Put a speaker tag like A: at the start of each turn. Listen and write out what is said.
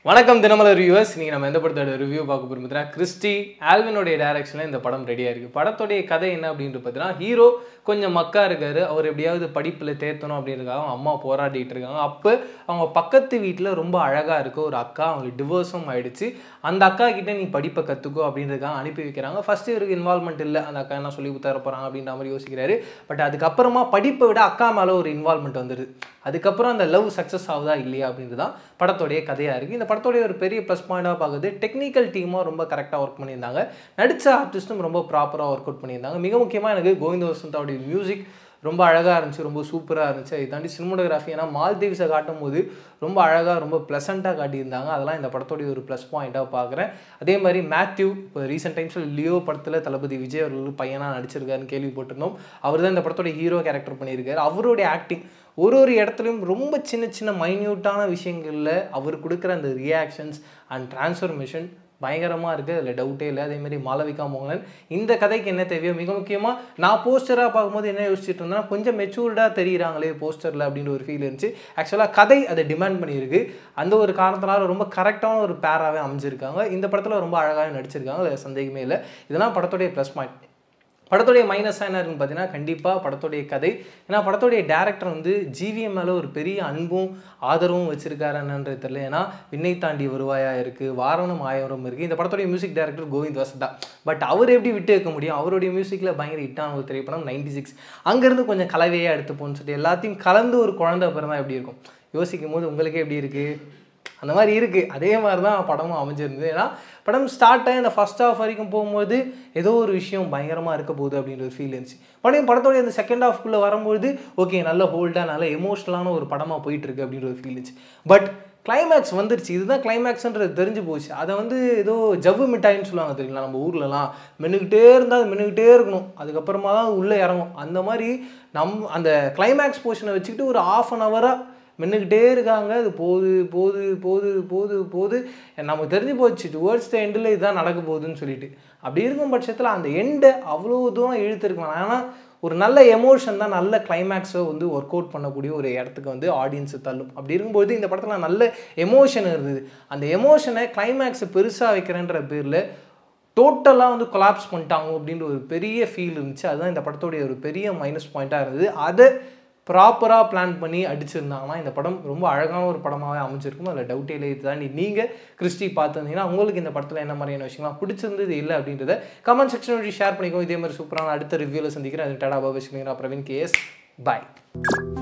A: வணக்கம் தினமலர் வியூவர்ஸ். நீங்கள் நம்ம எந்த படத்தோட ரிவ்யூ பார்க்க போகிறோம் கிறிஸ்டி ஆல்வினோடைய டைரக்ஷனில் இந்த படம் ரெடியாக இருக்குது. படத்தோடைய கதை என்ன அப்படின்ட்டு பார்த்தீங்கன்னா, ஹீரோ கொஞ்சம் மக்கா இருக்காரு. அவர் எப்படியாவது படிப்பில் தேர்த்தணும் அப்படின்றதுக்காக அவங்க அம்மா போராடிட்டு இருக்காங்க. அப்போ அவங்க பக்கத்து வீட்டில் ரொம்ப அழகாக இருக்க ஒரு அக்கா, அவங்களுக்கு டிவோர்ஸும் ஆகிடுச்சு. அந்த அக்கா கிட்டே நீ படிப்பை கற்றுக்கோ அப்படின்றதுக்காக அனுப்பி வைக்கிறாங்க. ஃபஸ்ட்டு இவருக்கு இன்வால்மெண்ட் இல்லை, அந்த அக்கா என்ன சொல்லி தர போகிறாங்க அப்படின்ற மாதிரி யோசிக்கிறாரு. பட் அதுக்கப்புறமா படிப்பை விட அக்கா மேலே ஒரு இன்வால்மெண்ட் வந்துடுது. அதுக்கப்புறம் அந்த லவ் சக்ஸஸ் ஆகுதா இல்லையா அப்படின்றது தான் படத்தோடைய கதையாக இருக்குது. இந்த படத்தோடைய ஒரு பெரிய ப்ளஸ் பாயிண்டாக பார்க்குது, டெக்னிக்கல் டீமாக ரொம்ப கரெக்டாக ஒர்க் பண்ணியிருந்தாங்க. நடித்த ஆர்டிஸ்ட்டும் ரொம்ப ப்ராப்பராக ஒர்க் அவுட் பண்ணியிருந்தாங்க. மிக முக்கியமாக எனக்கு கோவிந்த வசந்தாவுடைய மியூசிக் ரொம்ப அழகாக இருந்துச்சு, ரொம்ப சூப்பராக இருந்துச்சு. அதை தாண்டி சினிமோட்டோகிராஃபி, ஏன்னா மால்தீவ்ஸை காட்டும் போது ரொம்ப அழகாக ரொம்ப ப்ளசண்ட்டாக காட்டியிருந்தாங்க. அதெல்லாம் இந்த படத்தோடைய ஒரு ப்ளஸ் பாயிண்ட்டாக பார்க்குறேன். அதே மாதிரி மேத்யூ இப்போ ரீசெண்ட் டைம்ஸில் லியோ படத்தில் தளபதி விஜய் அவர்கள் பையனாக நடிச்சிருக்காருன்னு கேள்விப்பட்டிருந்தோம். அவர் தான் இந்த படத்தோடைய ஹீரோ கேரக்டர் பண்ணியிருக்காரு. அவருடைய ஆக்டிங் ஒரு இடத்துலையும் ரொம்ப சின்ன சின்ன மைன்யூட்டான விஷயங்களில் அவர் கொடுக்குற அந்த ரியாக்ஷன்ஸ் அண்ட் டிரான்ஸ்ஃபர்மேஷன் பயங்கரமாக இருக்குது, அதில் டவுட்டே இல்லை. அதேமாதிரி மாளவிகா மோகனன் இந்த கதைக்கு என்ன தேவையோ, மிக முக்கியமாக நான் போஸ்டராக பார்க்கும்போது என்ன யோசிச்சுட்டு இருந்தேன்னா, கொஞ்சம் மெச்சூர்டாக தெரியுறாங்களே போஸ்டரில் அப்படின்ற ஒரு ஃபீல் இருந்துச்சு. ஆக்சுவலாக கதை அதை டிமாண்ட் பண்ணியிருக்கு. அந்த ஒரு காரணத்தினால ரொம்ப கரெக்டான ஒரு பேராகவே அமைஞ்சிருக்காங்க. இந்த படத்தில் ரொம்ப அழகாக நடிச்சிருக்காங்க, அதில் சந்தேகமே இல்லை. இதெல்லாம் படத்துடைய ப்ளஸ் பாயிண்ட். படத்துடைய மைனஸாக என்ன இருக்குன்னு பார்த்தீங்கன்னா, கண்டிப்பாக படத்துடைய கதை. ஏன்னா படத்துடைய டேரக்டர் வந்து ஜிவிஎம் மேலே ஒரு பெரிய அன்பும் ஆதரவும் வச்சிருக்காரு என்னன்றது தெரியல. ஏன்னா விண்ணை தாண்டி வருவாயா இருக்குது, வாரணம் ஆயிரம் இருக்குது. இந்த படத்துடைய music director Govind Vasantha. But அவர் எப்படி விட்டு வைக்க முடியும்? அவருடைய மியூசிக்கில் பயங்கர ஹிட்டான ஒரு திரைப்படம் 96. அங்கேருந்து கொஞ்சம் கலவையாக எடுத்துப்போன்னு சொல்லிட்டு எல்லாத்தையும் கலந்து ஒரு குழந்தை பிறந்தா எப்படி இருக்கும் யோசிக்கும் போது உங்களுக்கே எப்படி இருக்குது? அந்த மாதிரி இருக்குது. அதே மாதிரி தான் படமும் அமைஞ்சிருந்தது. ஏன்னா படம் ஸ்டார்ட் ஆகி அந்த ஃபஸ்ட் ஹாஃப் வரைக்கும் போகும்போது ஏதோ ஒரு விஷயம் பயங்கரமாக இருக்க போகுது அப்படின்ற ஒரு ஃபீல் இருந்துச்சு. படத்தோடைய அந்த செகண்ட் ஹாஃப்குள்ளே வரும்போது ஓகே, நல்ல ஹோல்டாக நல்ல எமோஷ்னலான ஒரு படமாக போயிட்டுருக்கு அப்படின்ற ஒரு ஃபீல் இருந்துச்சு. பட் கிளைமேக்ஸ் வந்துருச்சு, இதுதான் கிளைமேக்ஸ்ன்றது தெரிஞ்சு போச்சு. அதை வந்து ஏதோ ஜவ்வு மிட்டாயின்னு சொல்லுவாங்க தெரியுங்களா, நம்ம ஊர்லலாம் மென்னுக்கிட்டே இருந்தால் அது மென்னுக்கிட்டே இருக்கணும், அதுக்கப்புறமா தான் உள்ளே இறங்கும். அந்த மாதிரி அந்த கிளைமேக்ஸ் போர்ஷனை வச்சுக்கிட்டு ஒரு ½ அன் ஹவராக மென்னுக்கிட்டே இருக்காங்க. அது போது நமக்கு தெரிஞ்சு போச்சு டுவர்ட்ஸ் த எண்டில் இதுதான் நடக்க போகுதுன்னு சொல்லிட்டு. அப்படி இருக்கும் பட்சத்தில் அந்த எண்டை அவ்வளோ தூரம் இழுத்துருக்கலாம். ஆனால் ஒரு நல்ல எமோஷன் தான் நல்ல கிளைமேக்ஸை வந்து ஒர்க் அவுட் பண்ணக்கூடிய ஒரு இடத்துக்கு வந்து ஆடியன்ஸை தள்ளும். அப்படி இருக்கும்போது இந்த படத்தில் நல்ல எமோஷன் இருந்தது. அந்த எமோஷனை கிளைமேக்ஸை பெருசாக வைக்கிறேன்ற பேரில் டோட்டலாக வந்து கொலாப்ஸ் பண்ணிட்டாங்க அப்படின்ற ஒரு பெரிய ஃபீல் இருந்துச்சு. அதுதான் இந்த படத்தோடைய ஒரு பெரிய மைனஸ் பாயிண்ட்டாக இருந்தது. அதை ப்ராப்பராக பிளான் பண்ணி அடிச்சிருந்தாங்கன்னா இந்த படம் ரொம்ப அழகான ஒரு படமாகவே அமைஞ்சிருக்கும், அதில் டவுட்டே இல்லை. இது தாண்டி நீங்கள் கிறிஸ்டி பார்த்துருந்தீங்கன்னா உங்களுக்கு இந்த படத்தில் என்ன மாதிரியான விஷயங்கள்லாம் பிடிச்சிருந்தது இல்லை அப்படின்றத கமெண்ட் செக்ஷன் ஷேர் பண்ணிக்கோ. இதே மாதிரி சூப்பரான அடுத்த ரிவ்யூவில் சந்திக்கிறேன். அது டாடா பாபா பிரவீன் கேஎஸ். பாய்.